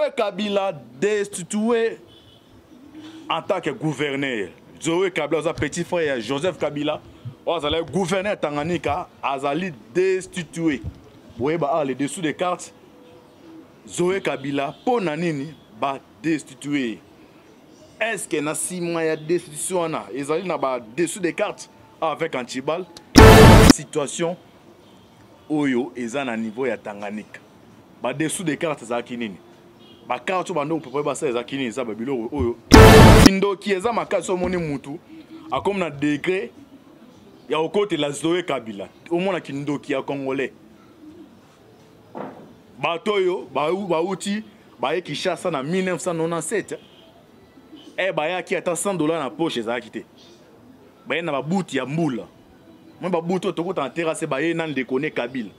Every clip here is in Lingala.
Zoé Kabila destitué en tant que gouverneur. Zoé Kabila, son petit frère Joseph Kabila, le gouverneur Tanganyika, Azali destitué. Vous voyez, les dessous des cartes, Zoé Kabila, pour Nanini, destitué. Est-ce qu'il y a 6 mois de destitution? Ils ont dessous des cartes avec Antibal. Situation Oyo, ils ont un niveau de Tanganyika. Dessous des cartes, c'est Akinini. Carte bando pour pas ça Akinini, ça Babilo Oyo. Indo qui est ma carte sur mon mutu, a comme un degré, il y a au côté la Zoé Kabila. Au moins, Kindo qui est congolais. Batoyo, Baouti, qui chasse en 1997. Eh, qui a $100 dans la poche, ça a quitté. Il y a un bout de moule. Moi, je bout de en terrasse, il y a un déconné Kabila.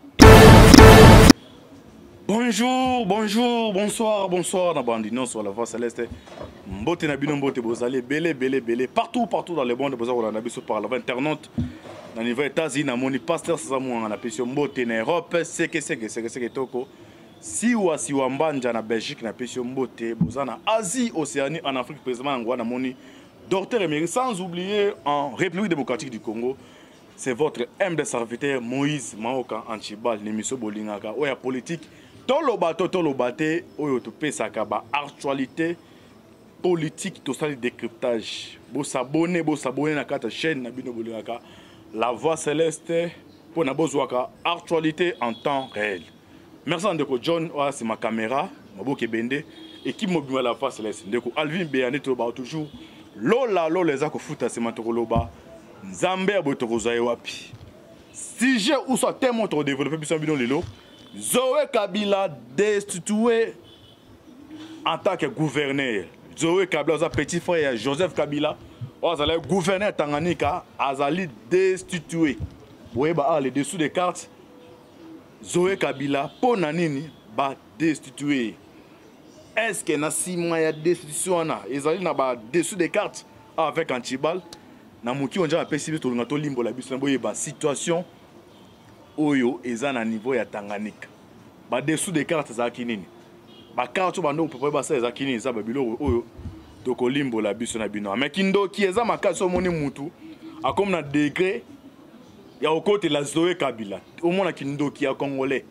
Bonjour, bonjour, bonsoir, bonsoir, Nabandino sur la voie céleste. Mbote Nabino Mbote Bozale, belé, partout dans les bandes de Bozale, on a vu par la internaute. Dans les États-Unis, on a mon pasteur Sasamou, on a pu Mbote en Europe, c'est que toko. Siwa Mbanja na Belgique, na pu Mbote, Bozana, Asie, Océanie, en Afrique, précisément en Guadeloupe, moni. Docteur Emery, sans oublier en République démocratique du Congo. C'est votre humble serviteur Moïse Maoka Antibal, l'émission Bolingaka, ou la politique. Tolobate, oyo to pesaka ba actualité politique to sali décryptage. Bo s'abonner na kata chaîne na bino bolingaka La Voix Céleste pour na bozwaka actualité en temps réel. Merci ndeko John, c'est ma caméra, maboke bende équipe mobile La Voix Céleste. Ndeko Alvin Béané to ba toujours lola les ako futa c'est matokoloba. Nzambe abotoko zaye wapi. Sujet ou soit thème pour développer plus bidon lelo. Zoé Kabila destitué en tant que gouverneur. Zoé Kabila, son petit frère Joseph Kabila, le gouverneur Tanganyika, Azali destitué. Vous voyez, les dessous des cartes, Zoé Kabila, pour Nanini, destitué. Est-ce qu'il y a 6 mois de destitution? Ils ont dessous des cartes avec Antibal. Namuki on a pessimiste tout le limbo la situation. Oyo eza na niveau ya Tanganyika. Dessous des cartes za kinini. Carte bando pour pas ça za kinini za babilo oyo toko limbo la biso na bino. Mais kindo qui eza makasi so moni mutu a comme na degré ya au côté la Zoé Kabila. Au moins na kindo qui est congolais.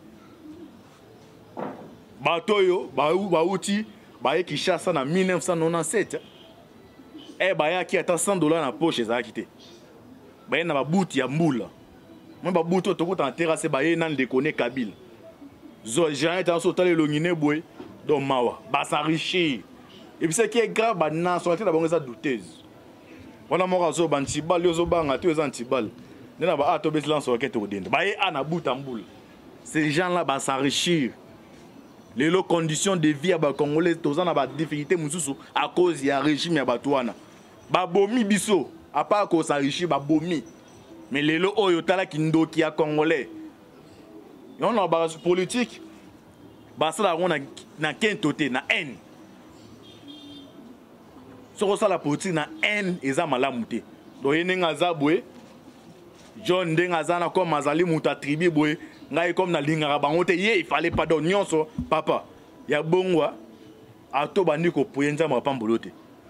Batoyo, Baouti, qui chasse en 1997. Eh qui a $100 dans la poche ça a quitté. Il y a un bout de moule. Moi, je suis en terrasse, je suis déconné Kabila. J'ai été en sautant le longine boy, donc mawa, s'enrichir. Et puis ce qui est grave, la nationalité est douteuse. On a mort à zo bantibal, yo zo banga, tu es antibal. Ne na ba atobes lance roquette au dinde. Ba ana bout en boule. Ces gens-là va s'enrichir. Les conditions de vie à ba congolais, tous en a difficulté mususu à cause du régime ya batouana. Ba bomi biso, à part qu'on s'enrichit ba bomi. Mais les lots oyotala kindo qui a congolais. On a base politique. Basa la on na kentoté na haine. Sur ça la politique na haine eza malamuté. Donc yenga zabwe John denga zana comme azali muta tribu boy ngai comme na lingara bangote ye il fallait pas donner nyonso papa. Ya bongwa ato bandi ko poyenza ma pambolote.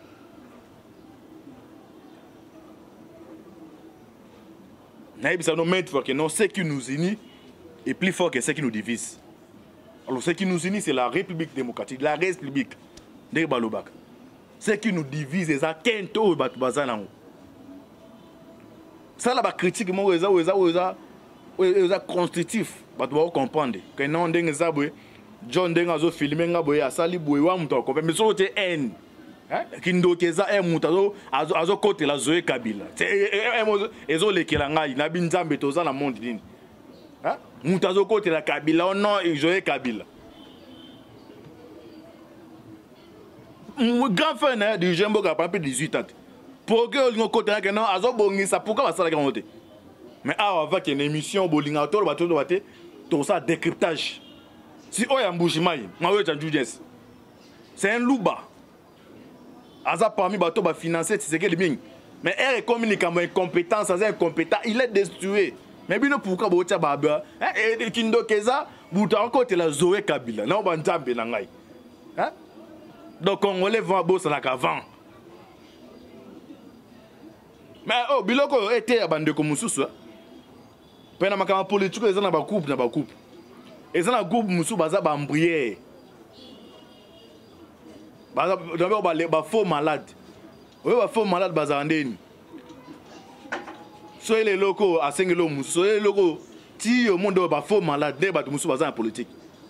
Non, ce qui nous unit est plus fort que ce qui nous divise. Alors, ce qui nous unit, c'est la République démocratique, la République de Balobak. Ce qui nous divise, c'est ça, Kento Bazanango. Ça, la critique, c'est constructif. Vous devez comprendre que non, John Dengazo filmé, Sali Bouéwa, mais c'est haine. Kindo keza mutazo azo côté la Zoé Kabila ezo lekela ngai na binzambe toza na monde nini mutazo côté la Kabila non Zoé Kabila grand frère du Jembo qui a pas 18 ans pour que le côté là que non azo bongisa pourquoi va ça la grande mais avec une émission bolinga to bato baté tout ça décryptage si oya mbujimai mawe janjujes c'est un louba. Aza parmi bateau ba financer c'est que le bien. Mais elle communique comme incompétence, c'est incompétent, il est destrué. Mais bien pourquoi botia baba et kindo keza buta encore la Zoé Kabila. Non ba nzambe na ngai. Hein? Donc Congolais vont à Bossa avant. Mais oh, biloko était à bande comme Moussou. Pena makama politique ils ont ba coupe na ba coupe. Ils ont un groupe Moussou baza ba embrier. Baza d'abord ba faux malade. Oui ba faux malade baza ndeni. So les locaux à Sengelo Moussou, les locaux ti au monde ba faux malade de ba Moussou baza en politique.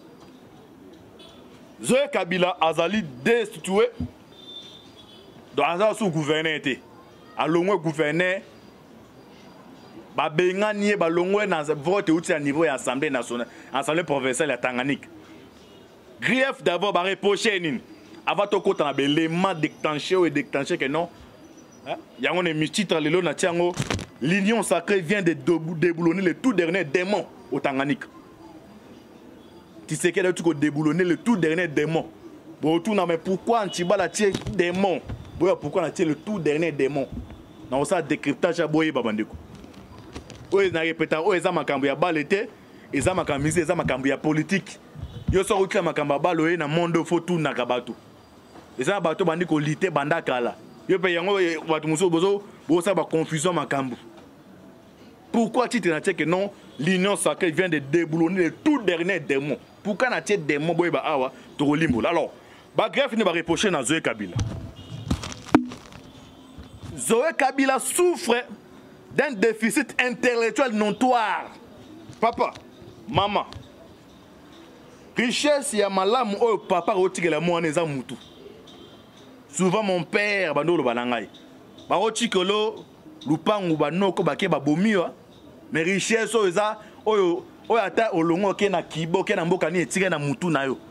Zoé Kabila azali destitué. Donc azali sous gouverner été. Alongwe gouverneur ba bengani ba longwe na vote outi à niveau ya assemblée nationale, assemblée provinciale ya Tanganyika. Grief d'abord ba reprocher nini. Avant to kota na l'élément déclenché ou déclenché que non. Il y a un titre lelo na tiango l'union sacrée vient de déboulonner le tout dernier démon au Tanganyika. Tu sais qu'elle a tout déboulonner le tout dernier démon. Bon tout mais pourquoi Antibala tie démon? Pourquoi on a tiré le tout dernier démon? Dans ça décryptage à boyer babandeko. Oui, na répéta, oh eza makambo ya balete, eza makambo mise, eza makambo ya politique. Yo so ukila makambo baloye na monde fo tout na kabatu. Eza bato bandiko lité bandakala. Yo pe yango watu muso bozo ça ba confusion makambo. Pourquoi tu te dis que non, l'union sacrée vient de déboulonner le tout dernier démon? Pourquoi na tie démon boy ba awa to limbo? Alors, ba greffe ne va reprocher na Zoé Kabila. Zoé Kabila souffre d'un déficit intellectuel notoire. Papa, maman, richesse ya malamu oyo papa rotikela mwana eza mutu. Souvent mon père bandolo balangai. Ba rotikelo lupangu banoko bake babomiwa. Mais richesse oyo eza oyo ata olongo ke na kibo ke na mboka ni etike na mutu na yo.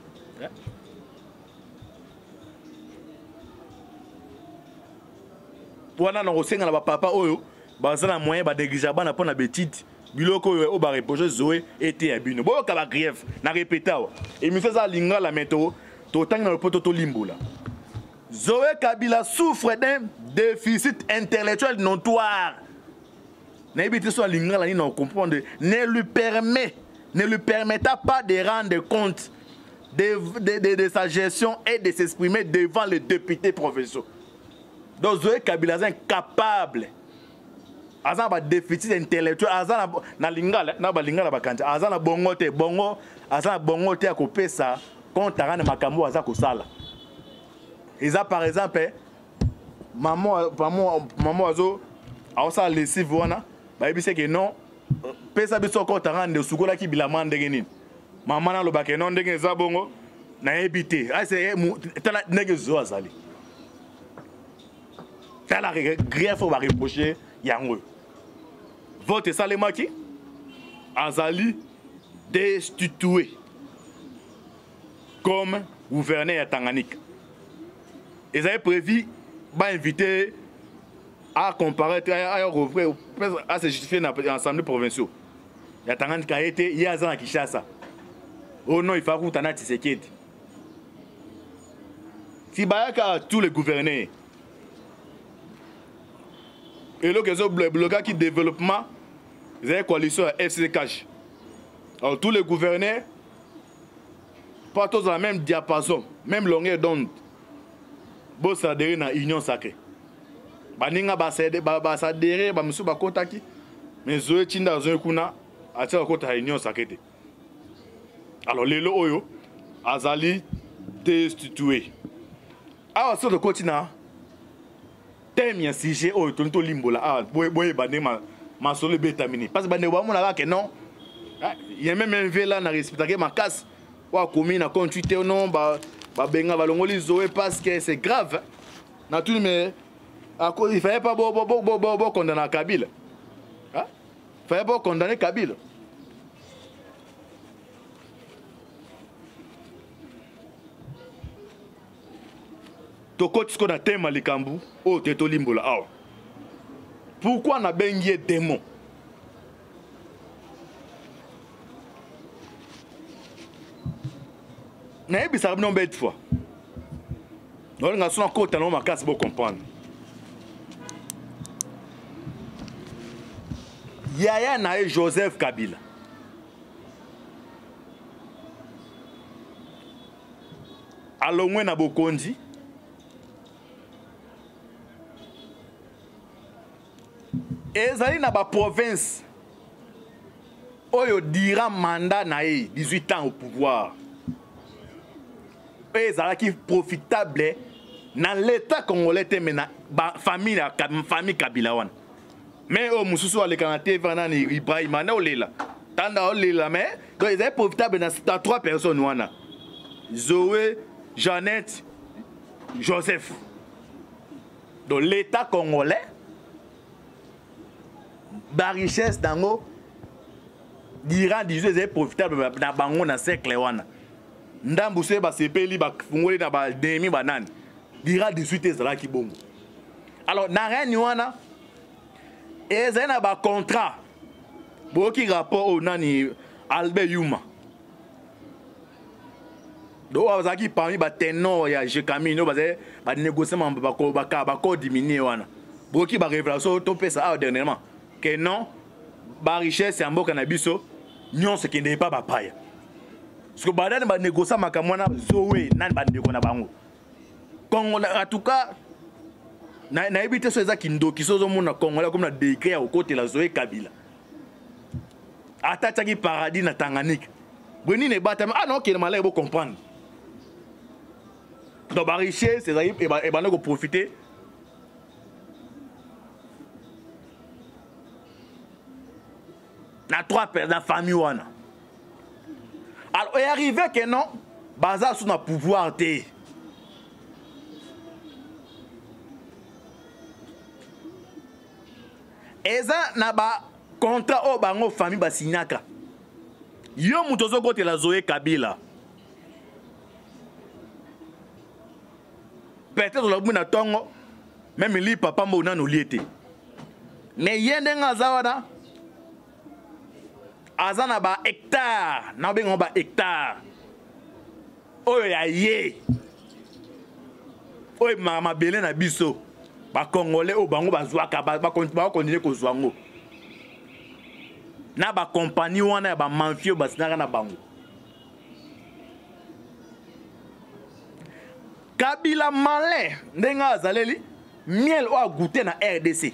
Wana na kosenga na papa oyo baza na moyen ba déguiser bana pona betite biloko oyo ba reprocher Zoé était ya bino bo ka ba grief na répéta wa et mi fait ça linga la météo to tang na le poto to limbola. Zoé Kabila souffre d'un déficit intellectuel notoire. Na ebité so linga la ni na comprendre ne lui permettra pas de rendre compte de sa gestion et de s'exprimer devant les députés provinciaux. Donc Zoé Kabila est incapable. Azan ba déficit intellectuel, azan na lingala, na ba lingala bakanja, azan na bongote, bongo, azan bongote a kopé ça, quand t'as na makambo azan ko sala. Eza par exemple, maman azo, a ça laissé wana, ba ebise que non, pesa biso ko t'as de sukola ki bilama ndenge nini. Maman na lo ba que non ndenge za bongo, na ebité. Ah c'est tala ndenge zo azali. La grief va reprocher yango. Vote Salemaki Azali destitué comme gouverneur à Tanganyika. Ils avaient prévu d'inviter à comparaître à se justifier dans l'Assemblée provinciale. Il y a Tanganyika a été il y a un an à Kinshasa. Oh non, il faut que tu aies si Bayaka tous les gouverneurs et là, le blocage qui développement, ils ont une coalition à FCKH. Alors, tous les gouverneurs, pas tous dans le même diapason, même longueur d'onde. Bon, ça adhère dans l'union sacrée. Baninga s'adhère, monsieur Bakotaki, mais Zoé Tinda Zoé Kuna, a tiré à l'union sacrée. Alors, les loyaux, Azali destitué. Alors, sur le continent, thème ya sujet oyo tonto limbola ah boye bande ma solo betamini parce que bande wa mona ka non il y a même un vela na respecter ma casse wa komi na contuité non ba benga balongoli Zoé parce que c'est grave na tout mais à cause il fallait pas condamner Kabila hein il fallait pas condamner Kabila. Tokotsko na tema likambu o teto limbola awa. Pourquoi na bengie démon? Na ebisa non bête fois. On nga sona kota no makasi bo comprendre. Yaya na Joseph Kabila. alongwe na bokonzi ezali na ba province oyo dira mandat na 18 ans au pouvoir ezalaki profitable dans l'état congolais mais na famille Kabila wana mais au mususu alekana te vana ni Ibrahim na olela tanda olela mais donc ezali profitable dans 3 personnes wana Zoé, Jeannette, Joseph. Donc l'état congolais la richesse dango dira 18 est profitable na bango na siècle wana ndambu se ba sepeli ba fungoli na ba demi banane dira 18 ezala ki bongo alors na rien wana ezali na ba contrat boki rapport au nani Albert Yuma donc azaki parmi ba ténor ya Jekami no ba négociement ba ko diminuer wana boki ba révélation to pesa dernièrement que non ba richesse ya mboka na biso nyonso kende pas ba paya parce que badane ba négocier makamwana zowe nani ba ndeko na bango Congo en tout cas na ebité so ezaki ndoki so zo mona Congo comme na décret au côté la Zoé Kabila atataki paradis na Tanganyika boni ne batama ah non que malais bo comprendre donc ba richesse ezali et ba ko profiter na 3 personnes la famille wana alors est arrivé que non baza sous na pouvoir té eza na ba contrat o bango famille basignaka yo mutozo kote la Zoé Kabila peut-être la buna tongo même li papa mbo na no liete mais yende ngaza wana azana ba hectare na bengo ba hectare oyo ya ye oyo mama belé na biso ba congolais o bango bazwaka ba continuer ko zwango na ba compagnie wana ya ba mafio basinaka na bango Kabila malin ndenga azaleli miel o a goûté na RDC.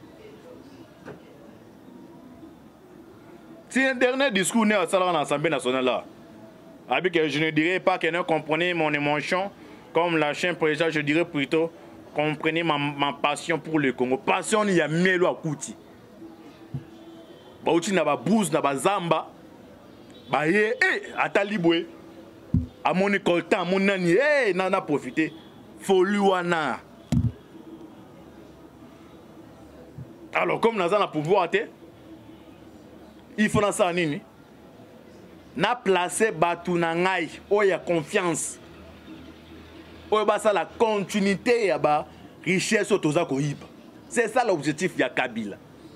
C'est un dernier discours né à l'Assemblée nationale là. Avec je ne dirais pas que ne comprenez mon émotion comme l'ancien président, je dirais plutôt comprenez ma passion pour le Congo. Passion il y a miel o a kuti. Ba uti na ba bouse na ba zamba. Ba ye atalibwe. A mon écoltan, mon nani, nana profité. Foluana. Alors, comme nous avons le pouvoir, il faut dans ça, nini. Na placé Batunangai, où il y a confiance. Où il y a la continuité, il y a la richesse autour de Kohiba. C'est ça l'objectif de Kabila.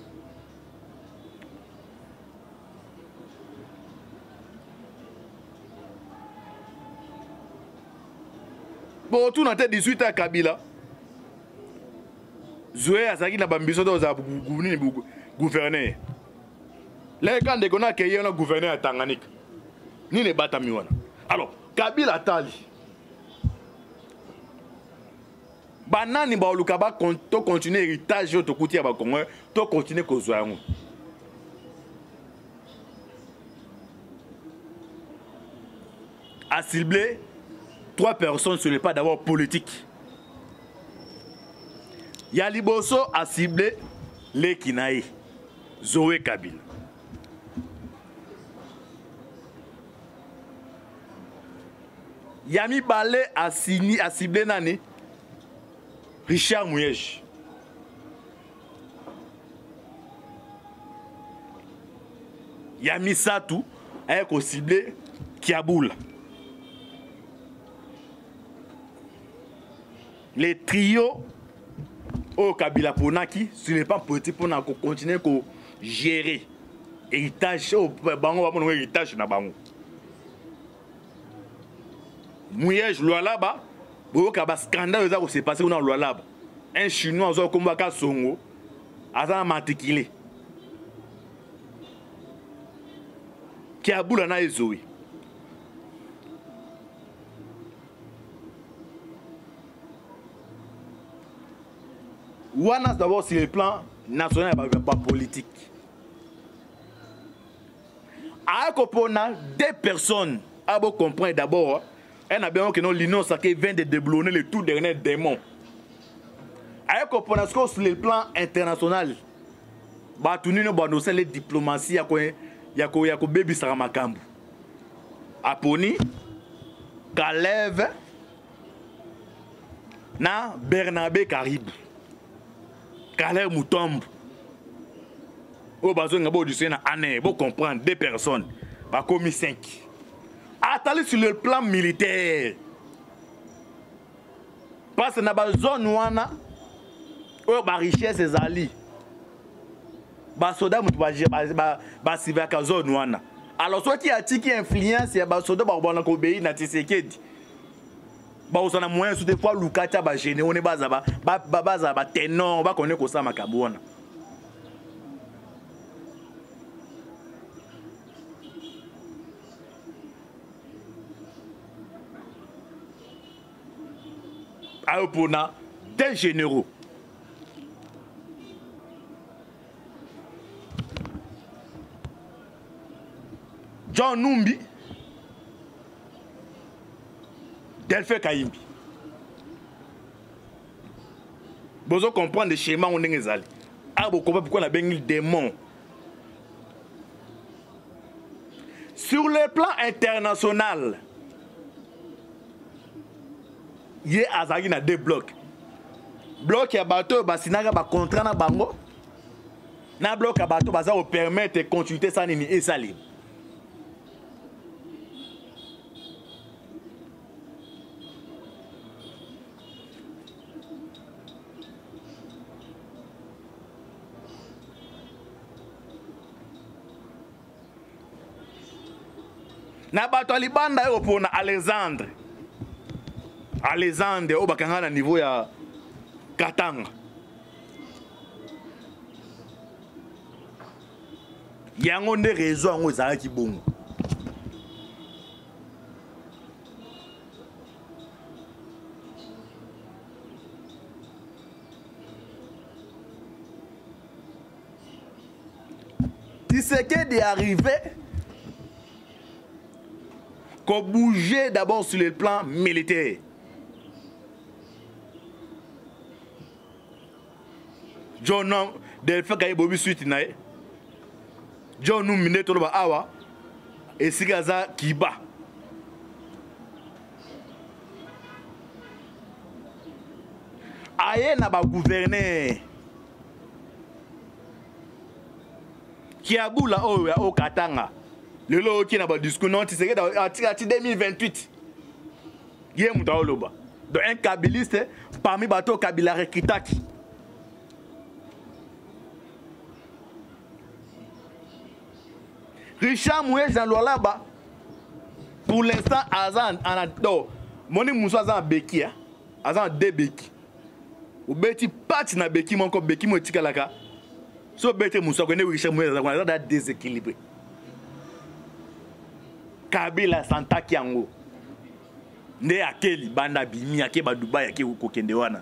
Bon, tout dans 18 ans Kabila. Zoé Azaki na bambiso do za gouverneur. Là quand de kona ke yona gouverneur à Tanganyika. Ni ne batami wana. Alors, Kabila tali. Banani ba olukaba to continuer héritage to kuti ya ba Congo, to continuer ko zoa yango. A ciblé 3 personnes sur le pas d'abord politique. Yaliboso a ciblé les Kinaï, Zoé Kabila. Yami Balé a ciblé Nani, Richard Mouyej. Yami Satou a ciblé Kiaboula. Les trios au Kabila Ponaki, ce n'est pas politique pour continuer à gérer l'héritage au bango, héritage na bango. Mouyej Lualaba, il y a un scandale qui s'est passé dans Lualaba. Un Chinois qui a combattu Songo, a matriculé. Qui a boulé na Ezoé. Wana d'abord sur le plan national et pas politique. A comprendre deux personnes à vous comprendre d'abord. Elle a bien que l'Union sacrée vient de déblonner le tout dernier démon. A comprendre ce que sur le plan international. Bah tout nous bon c'est les diplomatie ya ko baby saramakambu. Aponi Kalev na Bernabé Caribou. Kalev Mutombo. Au besoin de du Sénat, vous comprendre deux personnes, pas commis 5. Attendez sur le plan militaire. Parce que dans la zone où on a richesse et ali. Les soldats sont civils à la zone où on a. Alors, soit qui a tiki influence, les soldats sont obéis à Tshisekedi. On a moyen de fois Lukata ba gêné, on est bas à ténor, on va connaître que ça Makabouana. Pour des généraux. John Numbi, Delphin Kaimbi. Vous comprendre le schéma où on est allé. Vous comprenez pourquoi on a bien le démon. Sur le plan international, il y a deux blocs. Bloc qui a bateau, basinaga ba contrat na bango. Na bloc à bateau, ça vous permettre de consulter ça et ça libre. Na bateau libanda yo pour na Alexandre. Alexandre au bakanga na niveau ya Katanga. Yango nde réseau ngo za ki bongo. Tshisekedi est arrivé qu'on bougeait d'abord sur le plan militaire. John Delphin Kaye Bobi suite nae. John nous mine to ba awa et sigaza kiba. Aye na ba gouverner. Qui a boula au Katanga. Le lo qui na ba discours non c'est que 2028. Yé muta oloba. Donc un kabiliste parmi bateau Kabila Rekitaki. Richard Moué Jean là-bas. Pour l'instant, Azan en a do. Moni Moussa Azan Beki, Azan de Beki. Ou Beti parti na Beki, mon ko Beki mo tikalaka. So Beti Moussa connaît Richard Moué Azan a déséquilibré. Kabila Santa Kiango. Ne akeli banda bimi akeba Dubai akeba kokende wana.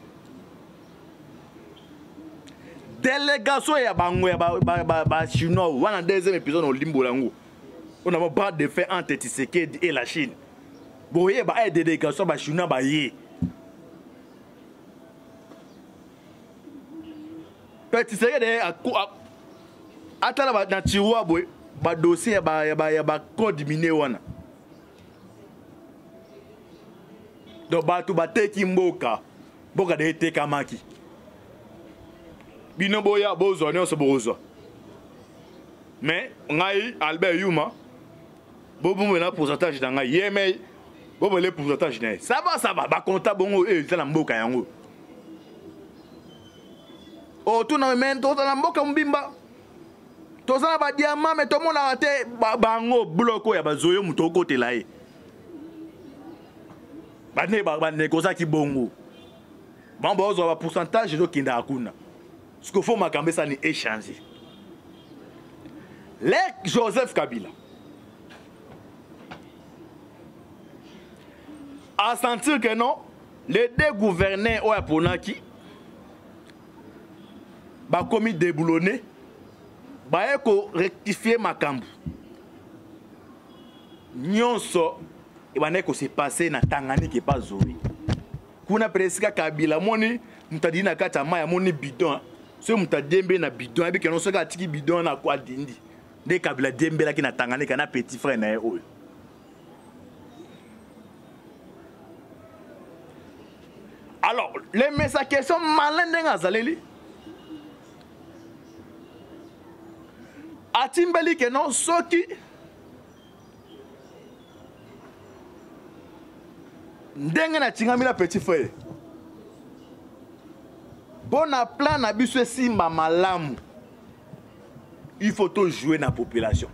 Délégation ya bango ya ba chinois wana deuxième épisode au limbo lango. On a pas de fait entre Tshisekedi et la Chine. Boye ba délégation ba chinois ba yé. Petit Tshisekedi atala ba na tiroir boye ba dossier ba code minier wana. Donc ba tu ba teki mboka. Mboka de teka maki. Bino boya bozo ne oso. Mais ngai Albert Yuma bobo mena pourcentage dans ngai yeme bobo le pourcentage ne ça va ba compta bongo ça na mboka yango o tu na men to na mboka mbimba to ça ba diamant mais to mona te bango bloko ya bazoyo muto kote lai ba ne ko ça ki bongo bon bozo ba pourcentage do kinda akuna. Ce qu'il faut m'accamer, ça n'est échangé. Les Joseph Kabila a senti que non, les deux gouverneurs au Yaponaki ba komi déboulonné ba eko rectifier makambu nyonso et ba neko se passer na Tanganyika pas Zoé kuna presika Kabila moni mutadi na kata maya moni bidon so mutadembe na bidon abi ke non so ka tiki bidon na kwa dindi de Kabila dembe la ki na Tanganyika na petit frère na oyo. Alors, les messages sont malins dans Azaleli. Atimbeli que non, soki ndenge na tingami la petit frère. Bon plan na biso simba malamu. Il faut tout jouer dans la population.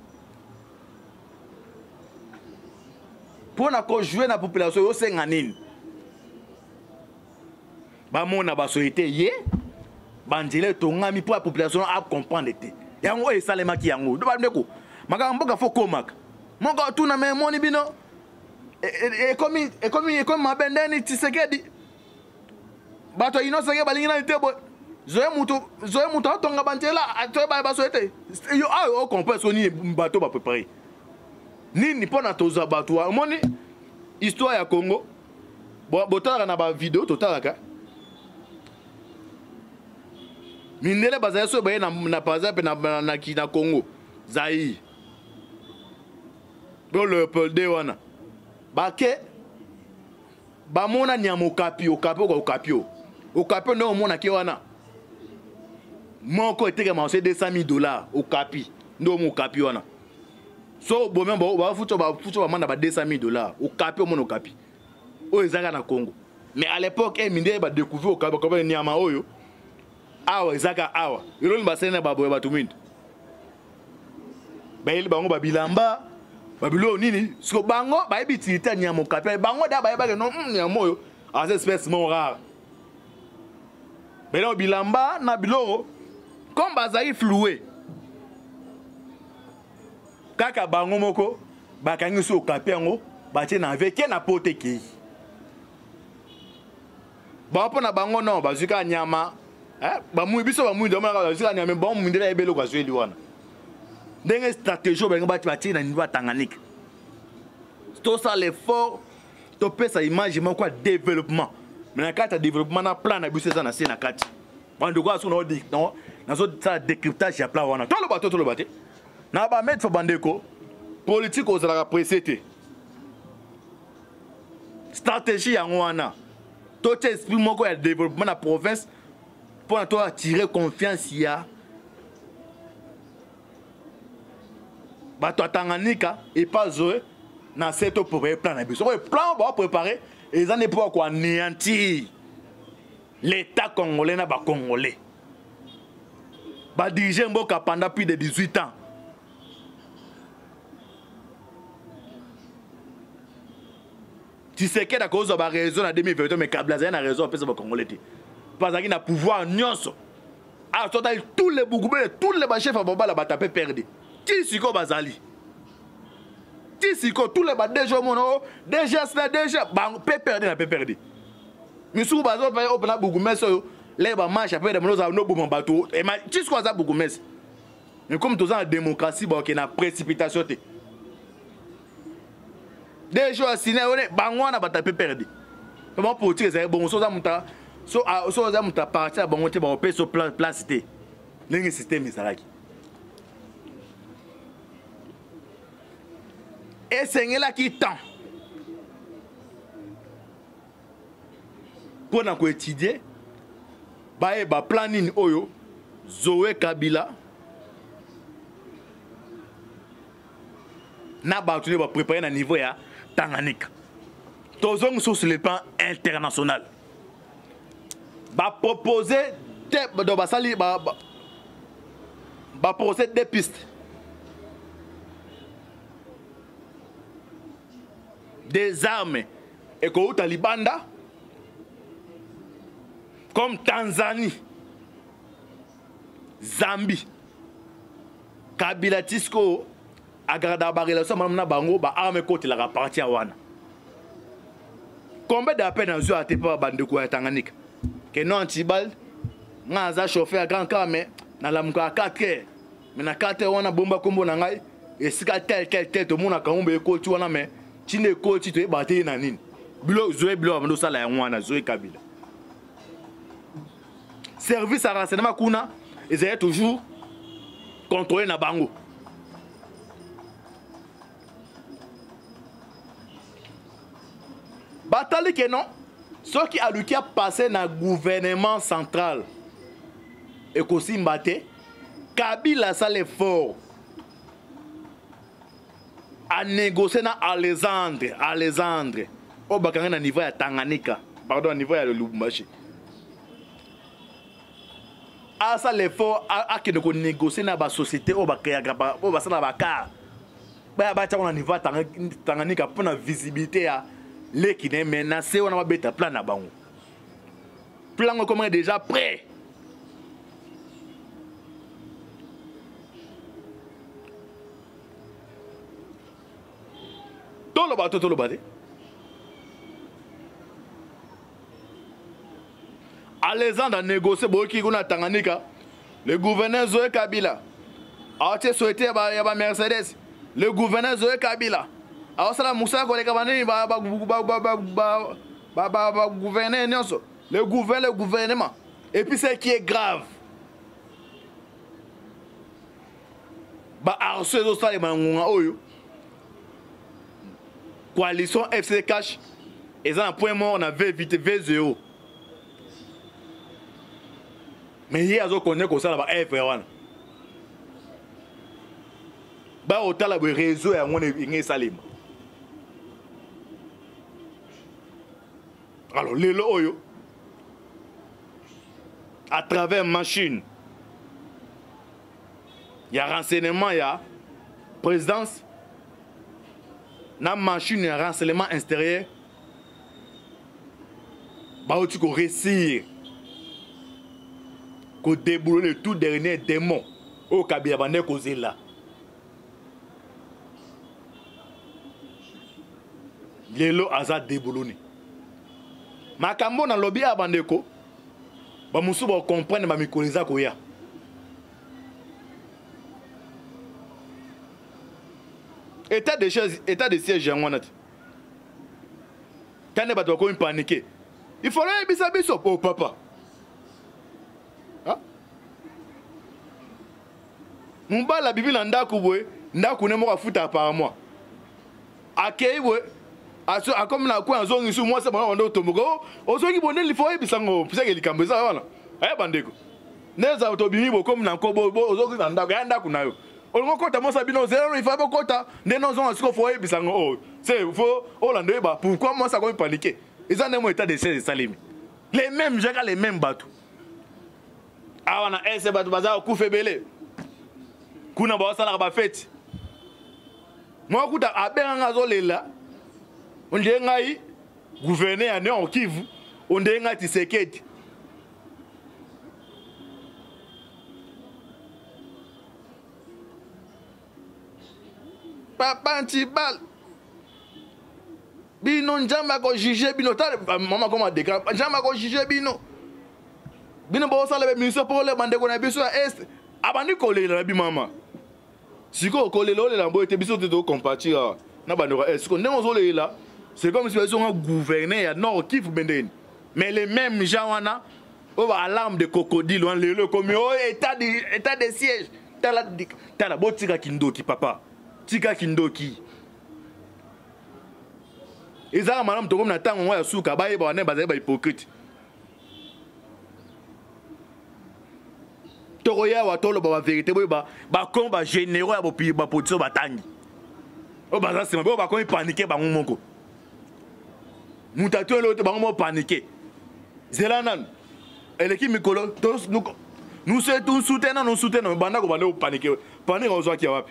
Pour jouer dans la population, c'est ngani. Ba mona ba soité yé bandile tongami pour la population à comprendre té yango e salema ki yango do ba ndeko maka mboka fo komaka monga tuna me moni bino e komi mabendeni Tshisekedi bato inoseke balingina litebo zoe mutu atonga bantela atoye ba soité yo a comprendre soni bato ba préparer nini pona toza bato moni histoire ya Congo botala na ba vidéo totalaka Mindele bazaya so baye na pazape na Congo Zaïre Bo le pelde wana Bake Bamona nyamo okapi Okapi no mona ke wana Moko eteke ma $200,000 okapi ndo mo okapi wana So bo membo ba futo ba manda ba $200,000 okapi o mona okapi O ezaka na Congo Mais à l'époque mindele ba découvrir okapi ko ba nyama oyo awa ezaka awa yolo basena babo batumindu bayeli bango babilamba babilo nini siko bango bayebitita nyamo kapia bango da bayeba no nyamo oyo as espèce mon rare belo bilamba na bilo comme bazali floué kaka bango moko bakangi so kapia ngo batie na veke na pote ki ba pona bango non bazuka nyama ba mouy biso ba mouy do mala zika nyame bon mundela ebelo kwa zweli wana ndenge stratégie ba ngaba bati na niveau Tanganyika tout ça l'effort to pesa image mo kwa développement mais na kata développement na plan na biso za na se na kati bando kwa so no dik non na so ça décryptage ya plan wana to lo bate na ba mettre bandeko politique ozala précédé stratégie ya wana to te esprit moko ya développement na province pour toi attirer confiance ya bato Tanganyika et pas Zoé na cette plan na biso plan va préparer et ça n'est pas quoi anéantir l'état congolais na ba congolais ba diriger mboka pendant plus de 18 ans tu sais que d'accord ça va raison en 2022 mais Kabila na raison pour ça congolais parce qu'il a pouvoir nyonso ah total tous les bougoubé tous les chefs à Boba la batapé perdu qui siko bazali qui siko tous les déjà mono déjà c'est déjà bang pe perdu mais sous bazo pa open na bougoumé so les ba marche après de mono za no boumon bateau et ma qui siko za bougoumé mais comme tous en démocratie ba na précipitation té déjà signé on bango na batapé perdu comment pour tirer ça bon so za muta so za muta parti a bango te ba opé so place té nengi système izalaki et sengela ki temps pour na ko étudier ba planning oyo Zoé Kabila na ba tuni ba préparer na niveau ya Tanganyika tozong sur le plan international ba proposer do ba sali ba proposer des pistes des armes et que Talibanda comme Tanzanie, Zambie, Kabila Tisco, Agrada Barilla, ça m'a bango, ba arme côté la partie à Wana. Combien d'appels dans le jeu à tes pas bande de quoi Tanganyika? Que non antibal, Naza chauffeur à grand car mais na la muka 4h. Mais na 4h on a bomba combo na ngai et sika tel tout monde a kambe ekoti wana mais tine ekoti to ebate na nini. Bilo zoe bilo ndo sala ya wana zoe Kabila. Service à renseignement kuna ils toujours contrôler na bango. Batali que non, ceux qui a passé dans le gouvernement central et aussi Mbate, Kabila ça l'effort à négocier na Alexandre au bakanga niveau ya Tanganyika, pardon niveau ya Lubumbashi. À ça l'effort à que nous négocier na ba société au bakaya au basala baka. Ba ba tanga niveau Tanganyika pour la visibilité à les qui n'est menacé, on a bêta plan à bango. Plan comment déjà prêt. Tout le bateau. Alexandre a négocié pour qui on a Tanganyika. Le gouverneur Zoé Kabila a été souhaité à Mercedes. Le gouverneur Zoé Kabila. Alors ça la Moussa ko le kabane gouverner nyonso le gouvernement et puis ce qui est grave ba arso zo sala mangunga oyo coalition FC Cash et ça un point mort on avait vite V0 mais hier azo connaît ko sala ba F1 ba otala ba réseau ya ngone inge salima. Alors, les loyaux, à travers machine, il y a renseignement, il y a présidence, dans machine, il y a renseignement extérieur, bah, tu peux réussir, qu'on déboule le tout dernier démon au Kabila causé là. Les lots à déboulonné. Makambo na lobby a bandeko ba musu ba comprendre ba mikoliza ko ya état de siège en wana quand ba to ko paniquer il faut aller biso oh papa ah mumba la bibi na ndako boye ndako ne mo ka futa par mois akei boye a comme na quoi en sur moi c'est bon on automogo ozoki bonne il faut ebisango pisa ke likambo ça wana bandeko neza autobimi bo comme na kobo ozoki na ndako na yo olongo kota mo sabino zero il faut pas kota ndeno zo asiko faut ebisango oh c'est faut olando ba pourquoi moi ça comme paniquer ils ont un état de siège salimi les mêmes gens les mêmes bateaux ah wana ese bateau baza kufe belé kuna ba sala ba fête moi kuta abenga zo lela on dit ngai gouverner à Nord Kivu on dit ngai Tshisekedi papa antibal bino njamba ko juger bino ta maman comment déclare njamba ko juger bino bo sala be ministre pour le bande ko na biso est abandi ko le la bi mama siko ko le la mbo ete biso te compatir na bande ko est ko ndemo zo le la. C'est comme si ils ont gouverné à Nord Kivu Benden. Mais les mêmes gens, on a alarme de crocodile, on les comme état de siège. T'as la botte tika kindoki, papa. Tika kindoki. Ils ont madame Togom Natang, on a souka, baye, on est hypocrite. Toroya wa tolo ba vérité, ba combat généraux, ba potso batangi. Oh, bah, c'est ma bon, bah, quand il paniquait, bah, mon monko. Nous t'attendons l'autre, bah, on paniqué. Zélanan, et l'équipe Mikolo, tous nous soutenons, banda, on va paniquer. Panique, on voit qu'il y a.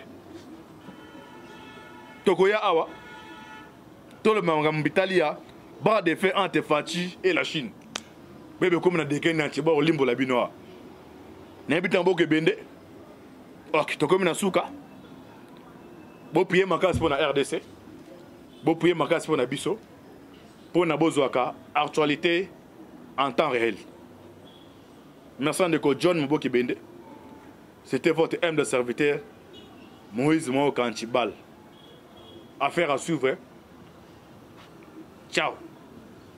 Tokoya Awa, tout le monde, Italia, barre de fait entre Fati et la Chine. Bébé, comme on a des gains, tu vois, au limbo la binoa. N'habite en Boke Bende. Ok, tu comme une souka. Bon prier ma casse pour la RDC. Bon prier ma casse pour la Bisso. Pour la Bozoaka, actualité en temps réel. Merci de John Mboki Bende. C'était votre humble serviteur, Moïse Mo Kantibal. Affaire à suivre. Ciao.